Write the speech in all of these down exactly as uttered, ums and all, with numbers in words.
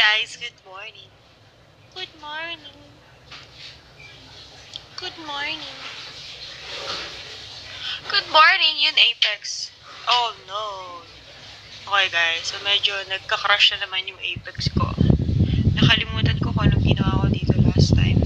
guys, good morning. Good morning. Good morning. Good morning, yun Apex. Oh no. Okay guys, so medyo nagka-crush na naman yung Apex ko. Nakalimutan ko kung anong ginawa ko dito last time.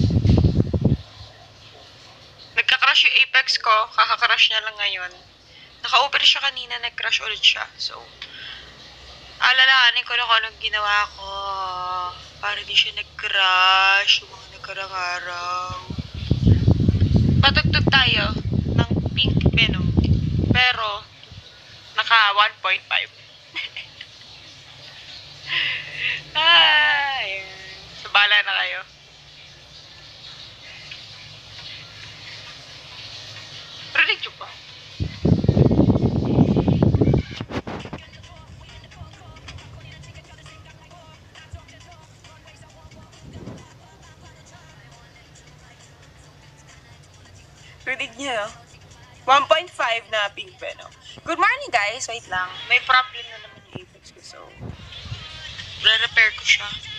Nagka-crush yung Apex ko, kaka-crush niya lang ngayon. Naka-open siya kanina, nag-crush ulit siya. So, alalahanin ko na kung anong ginawa ko para di siya nag-crush yung mga nagkarang araw. Patugtog tayo ng Pink Venom. Pero, naka one point five. Ay, so bala na kayo. Rinig nyo pa. Rinig nyo, one point five na Pink Venom. Good morning guys, wait lang. May problem na naman yung Apex ko, so re-repair ko siya.